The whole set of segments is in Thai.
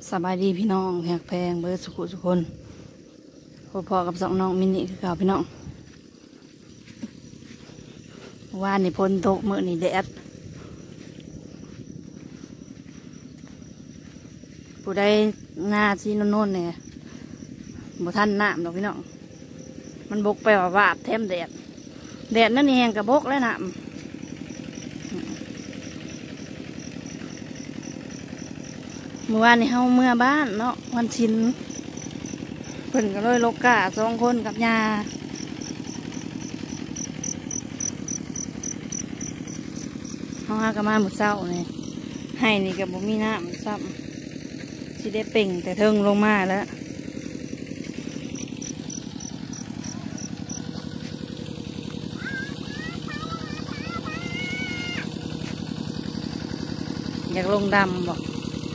สบายดีพี่น้องแหกแพงเบิร์ดสุขุสุคนพอกับสองน้องมินิคือเก่าพี่น้องว่านี่พ้นตกมื้อนี่แดดผู้ใดหน้าที่โน่นๆเนี่ยบ่ทันน้ำดอกพี่น้องมันบกไปว่าแถมแดดนั่นนี่แห้งกับบกแล้วน้ำเมื่อวานนี่เฮาเมื่อบ้านเนาะวันชินเพิ่นก็เลยโลกา2 คนกับยาเฮาหากันมาหมดเช้านี่ให้นี่ก็บ่มีน้ำซ้ำสิได้เป่งแต่เทิงลงมาแล้วอยากลงดำบอก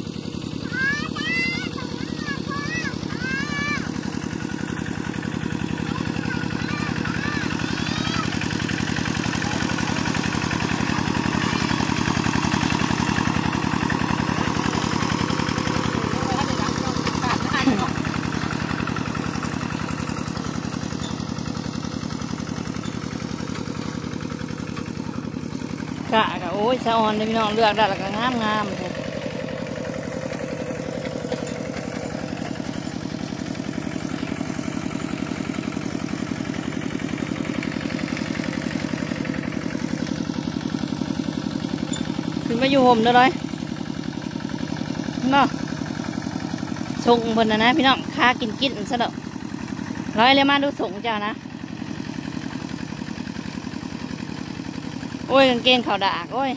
กะโอ้ยสะออนเลยพี่น้องเลือกได้แล้วก็งามเลยขึ้นมาอยู่ห่มเด้อเลยเนาะส่งเพิ่นนะพี่น้องค้ากินซะเด้อร้อยเลยมาดูส่งเจ้านะโอ้ยกางเกงขาวดากโอ้ย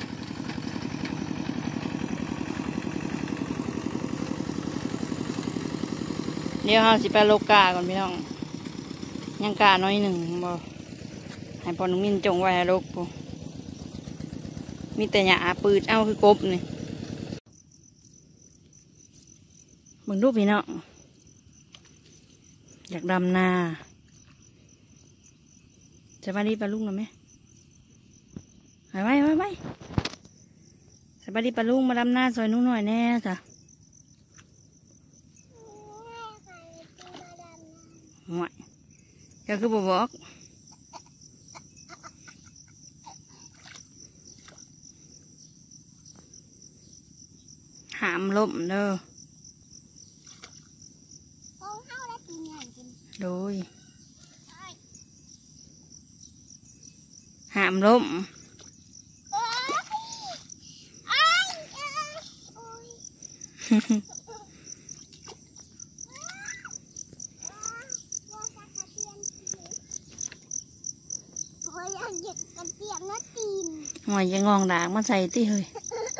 เดี๋ยวเราสิไปโลกาก่อนพี่น้องยังกาน้อยหนึ่งบ่ให้พอน้องมินจงไว้ให้ลูกกูมีแต่หยาปืดเอาคือกบนี่มึงดูพี่น้องอยากดำนาจะมาดีปลาลุงหรือไหมไปสบายดีปลาลุงมาดำหน้าซอยนู้นหน่อยแน่จ้ะห่วยก็คือบอกหามลมเด้อโดยหามลมหอยยังงองด่างมาใส่ตีเฮ้ย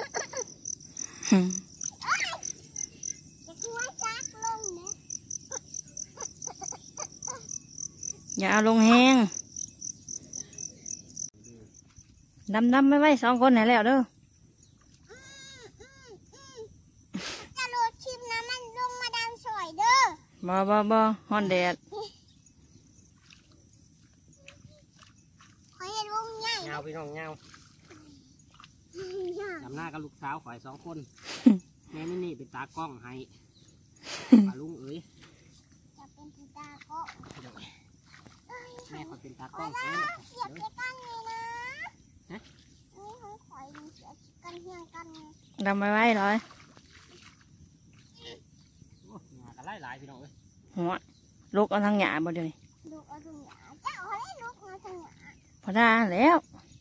อย่าเอาลงแห้งดำไม่ไหว2 คนไหนแล้วเด้อจะโหลดคลิปนะมันลงมาดังสวยเด้อบ่ฮอนแดดเงาพี่น้องเงาดำหน้ากับลูกสาวข่อย2 คนแม่นี่เป็นตากล้องให้ปลาลุงเอ๋ยจะเป็นตากล้องแม่ข่อยเป็นตากล้องเสียบกันเลยนะนี่ของข่อยเสียบกันเฮียงกันดำไม่ไหวเลยโอ้หงากันหลายพี่น้องเอ้ยหัวลูกเอาทางหยาบ่เดี๋ยวนี้ลูกเอาทางหยาเจ้าให้ลูกเอาทางหยาพอได้แล้ว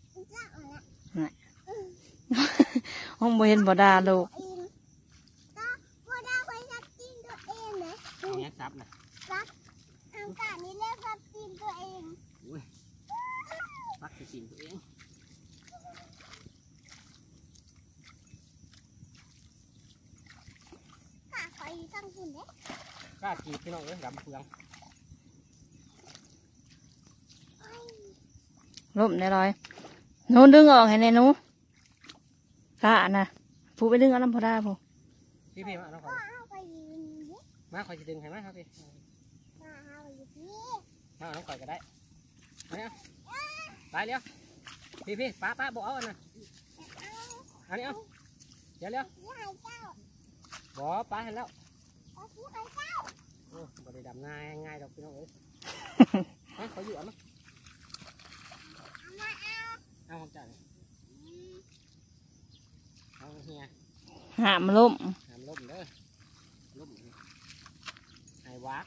ห้องบ่เห็นบ่ดาลูกเนี่ยซับนะซับอากาศนี้เรียกซับตีนตัวเองซับตีนตัวเองข้าคอยตั้งหุ่นเนี่ยข้าจีบพี่น้องเอ้ยดำเฟืองล่มได้เลยหนูดึงออกให้แน่หนูกะนะผู้ไปดึงเอาน้ำพอได้ผู้พี่มาน้องคอยมาคอยจะดึงให้ไหมครับพี่มาน้องคอยก็ได้มาเนี่ยไปเร็วพี่ป้าบอกเอาอันน่ะอันนี้เอาเดี๋ยวเร็วบ่ป้าเห็นแล้วโอ้บริดำง่ายง่ายดอกพี่น้องเอ้ยเขาอยู่มั้งเอาของจ่าเอาเฮียหามล่มหามล่มเด้อล่มไอ้วัก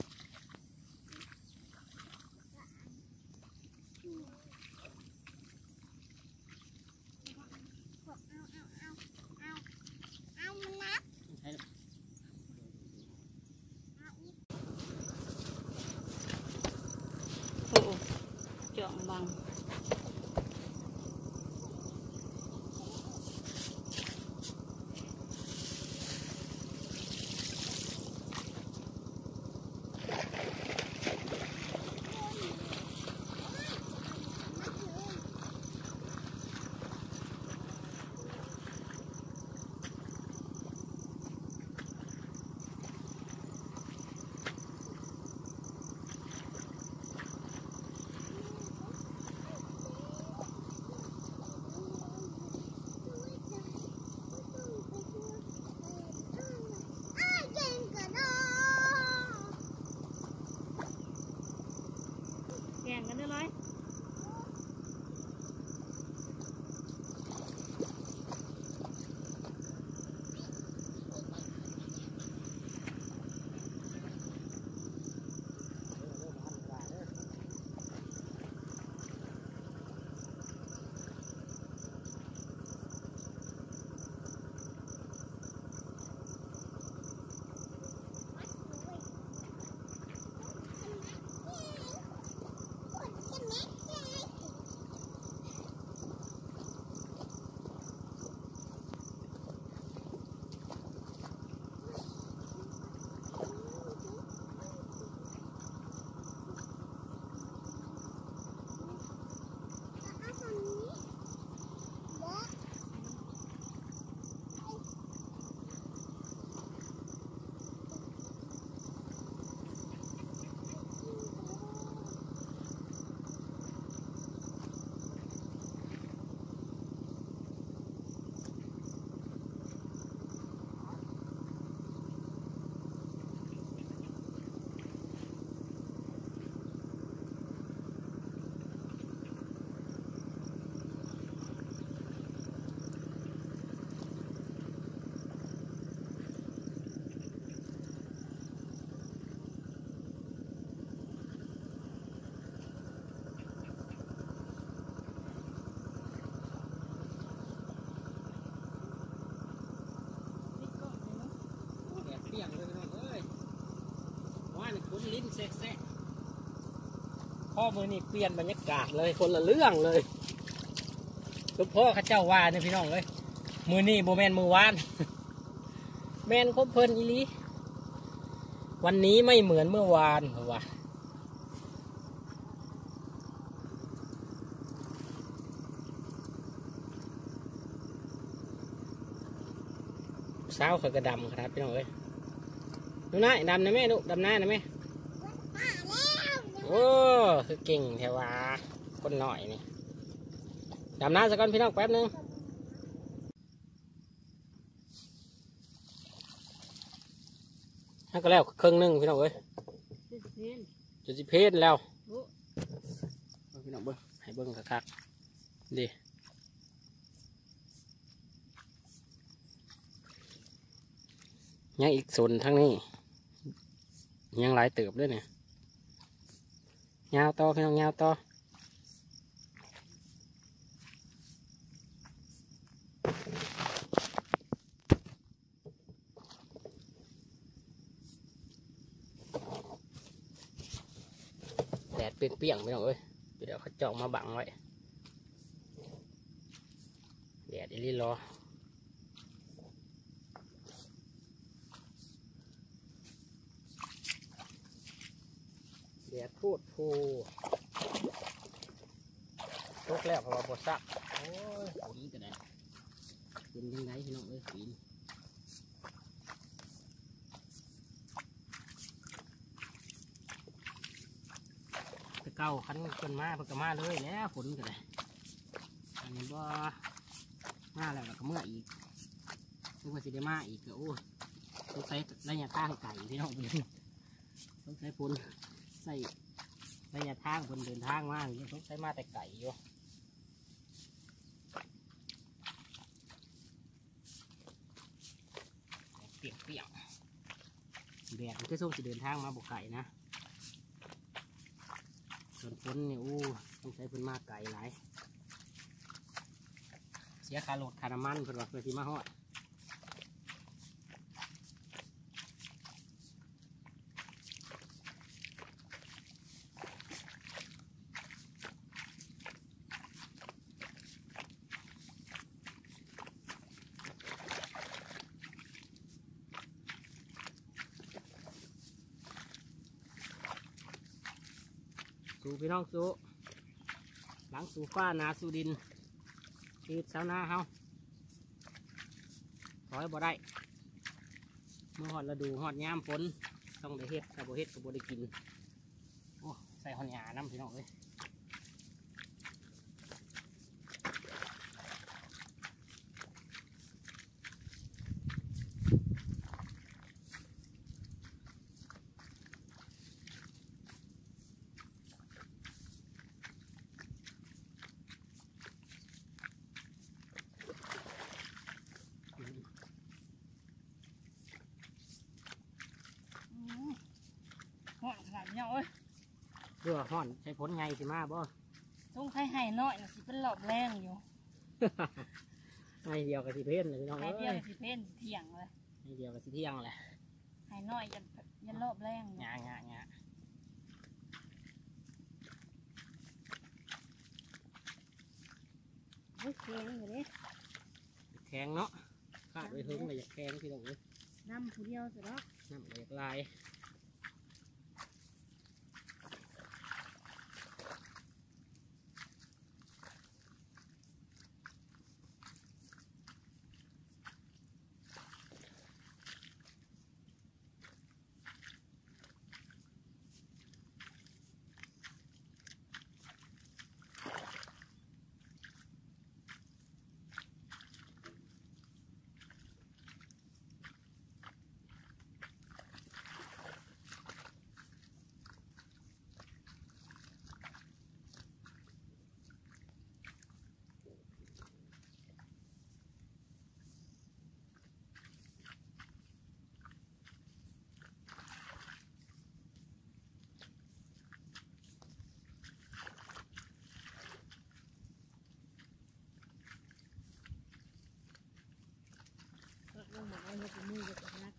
โอ้เจาะบังแข่งกันได้เลยเปียกเลยพี่น้องเอ้ยว่านี่คุ้นลิ้นแซะพ่อมือนี่เปลี่ยนบรรยากาศเลยคนละเรื่องเลยลูกพ่อข้าเจ้าว่าเนี่ยพี่น้องเลยมือนี่โบแมนมือวานแมนคบเพลินอีลีวันนี้ไม่เหมือนเมื่อวานเหรอวะเช้าเขาก็ดำครับพี่น้องเอ้ยดูนะดำนะแม่ดูดำหน้านะแม่โอ้คือเก่งแถวว่าคนหน่อยนี่ดำหน้าสักก่อนพี่น้องแป๊บนึงให้ก็แล้วครึ่งนึงพี่น้องเอ้ยจะสิเพศแล้วพี่น้องเบิ้งให้เบิ้งคักๆดียังอีกส่วนทั้งนี้ยังหลายเติบด้วยเนี่ยยาวต่อพี่น้องยาวต่อแดดเปรี้ยงๆพี่น้องเอ้ยเดี๋ยวเขาจองมาบังไว้แดดอีลี่รอแดดพูดพูตกแล้วเพราะว่าบดซักโอ้ยฝนกันเลยเป็นยังไงพี่น้องเอ้ยฝนตะเก้าคันกันมาเพิ่งก็มาเลยแล้วฝนกันเลยอันนี้บ่มาแล้วก็เมื่ออีกนึกว่าสิได้มาอีกก็โอ้ต้องใช้ระยะทางไก่พี่น้องต้องใช้พุ่นใส่ระยะทางพุ่นเดินทางมากต้องใช้มาแต่ไก่อยู่เปียกแดดมันก็ส่งจะเดินทางมาบกไก่นะส่วนพุ่นเนี่ยต้องใช้พุ่นมากไก่หลายเสียค่ารถค่าน้ำมันเพื่อว่าเพื่อที่มาฮอดสู่พี่น้องสู่หลังสู่ฟ้านาสู่ดินชีวิตชาวนาเฮาถอยบ่ได้เมื่อหอดฤดูหอดยามฝนต้องได้เฮ็ดถ้าบ่เฮ็ดก็บ่ได้กินโอ้ใส่หอนหยาน้ำพี่น้องเลยห่อนขนาดนี้เอ้ยเพื่อห่อนใช้ผลไงสิมาบ่ต้องใช้ไห้น้อยนะสิเป็นหลอบแรงอยู่ไงเดียวกับสิเพ่นเลยพี่น้องไห้เอ้เดียวย สิเพ่นสิเที่ยงเลยไงเดียวกับสิเที่ยงแหละไห้น้อยยันรอบแรงอยู่งาโอเคอยู่ดิแข็งเนาะขาดไว้ถึงเลยอยากแข็งพี่น้องเลยน้ำผู้เดียวสิเนาะน้ำอยากลายลงหมดเลยมือจะนัก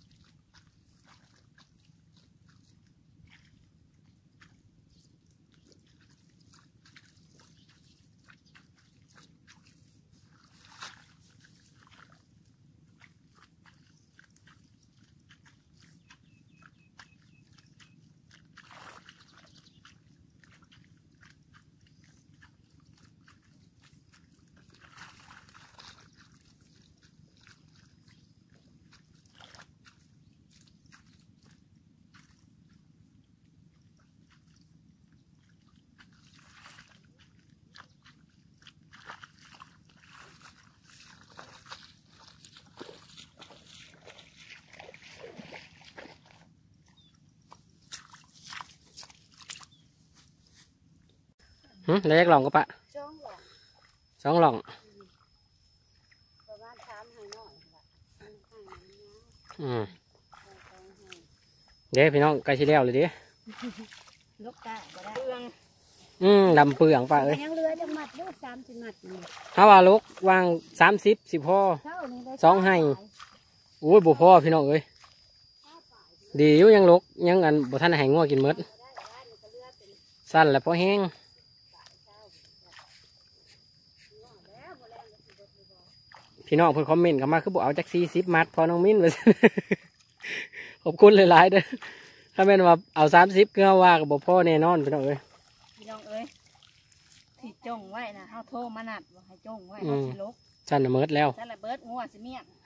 แล้วแยกหล่องก็ปะช่องหลอกสองหล่องประมาณ3ไห้น้อยละเดี๋ยวพี่น้องใกล้ชิแล้วเลยดิลูกกาบ่ได้เปลืองดำเปลืองปะเอ้ยยังเหลือจะมัดลูก30มัดนี่ถ้าว่าลูกวาง30 10พ่อเท่านี้ได้สองไห้ โอ้ยบ่พ่อพี่น้องเอ้ยดีอยู่ยังลูกยังอันบ่ทันให้งัวกินหมดสั้นแล้วพอแห้งพี่น้องเพิ่นคอมเมนต์เข้ามาคือบอกเอาจาก40 มัดพอน้องมิ้นเลย ขอบคุณหลายๆเด้อถ้าแม่นว่าเอา30ก็ว่ากับบ่พ่อแน่นอนพี่น้องเอ้ยพี่น้องเอ้ยที่จงไว้นะเฮาโทรมานัดว่าให้จงไว้เฮาสิลกสั้นน่ะเมิดแล้วแต่ละเบิดงัวสิเมียน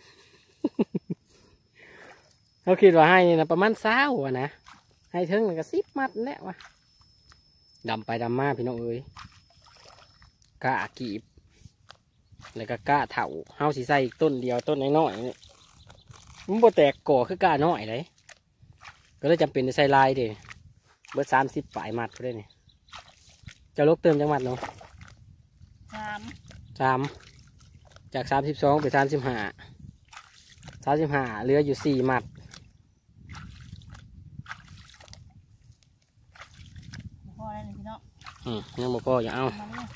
เขาคิดว่าให้นี่นะประมาณ20อ่ะนะให้ถึงแล้วก็10 มัดแล้ววะดำไปดำมาพี่น้องเอ้ยกะกีบแล้วก็กะเถาเฮาสิใส่อีกต้นเดียวต้นน้อยๆนี่มันบ่แตกก่อคือกาน้อยเลยก็เลยจำเป็นจะใส่ลายดิเบิด30ปลายมัดไปได้นี่จะลกเติมจังหวัดเนาะ 3จาก32ไป35เหลืออยู่4มัดพอแล้วนี่พี่น้องยังบ่พออย่าเอามาเลย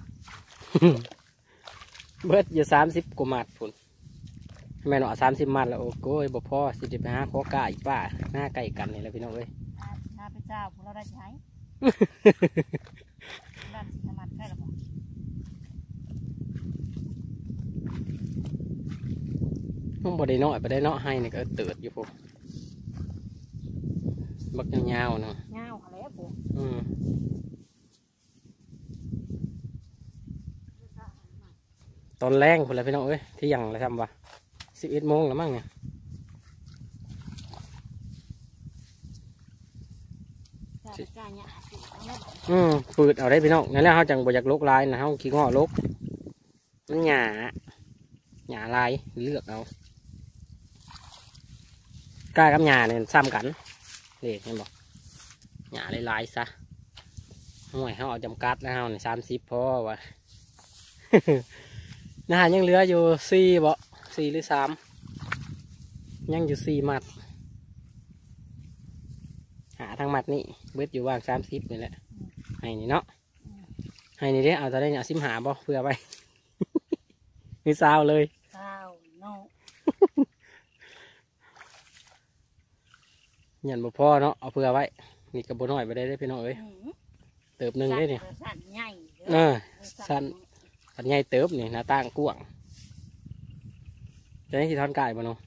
เบิดอยู่30กว่ามัดพุ่นแม่นว่า30มัดแล้วโอ้โหบ่พอสิไปหาขอกาอีกป้าหน้าใกล้กันนี่แหละพี่น้องเอ้ยข้าพเจ้าพวกเราได้ใช้ด้านสีธรรมะใช่หรือเปล่ามันบ่ได้น้อยบ่ได้เนาะให้นี่ก็เติดอยู่พุ่นบักยาวๆเนาะเงาอะไรอ่ะปู่ตอนแรงพุ่นแหละพี่น้องเอ้ยที่ยังอะไรทำวะ11 โมงแล้วมั้งเนี่ยจ้าจ้าเนี่ยปืดเอาได้พี่น้องนั่นแหละเขาจังบ่อยากลกลายนะเขาขี้ง้อลกมันหยาลายเลือกเอากล้ากับหยาเนี่ยซ้ำกันเด็กเห็นบอกหยาลายซะห่วยเขาเอาจำกัดนะเขาเนี่ย30พอวะ นะฮะยังเหลืออยู่4บ่4หรือ3ยังอยู่4มัดหาทางมัดนี่เบิดอยู่ว่าง30นี่แหละให้นี่เนาะให้นี่เด้เอาตอนนี้เนี่ย15บ่เพื่อไป มีซาวเลยข้าวโน่ยันบ่พอเนาะเอาเพื่อไว้นี่กระโบน้อยไปได้พี่น้องเอ้ยเติบหนึ่งได้เนี่ยสั่นใหญ่สั้นสันใหญ่เติบนี่หน้าต่างกว้างจะให้ที่ทอนไก่บ่เนาะ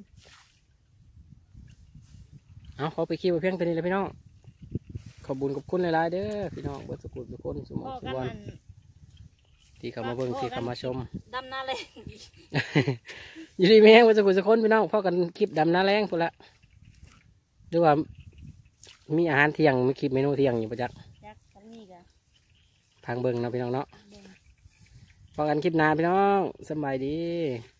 เอาเขาไปคิวไปเพียงตัวนี้เลยพี่น้องขอบคุญขอบคุณหลายๆเด้อพี่น้องเบิดสุขุมทุกคนสมองสุวรรณที่เข้ามาเบิ่งที่เข้ามาชมดำนาเลยอยู่ดีแม่งเบิดสุขุมทุกคนพี่น้องพอกันคลิปดำน้าแรงพุ่นละหรือว่ามีอาหารเที่ยงมีคลิปเมนูเที่ยงอยู่ประจักษ์จักตรงนี้กันทางเบิ่งเนาะพี่น้องเนาะพอกันคลิปหน้าพี่น้องสบายดี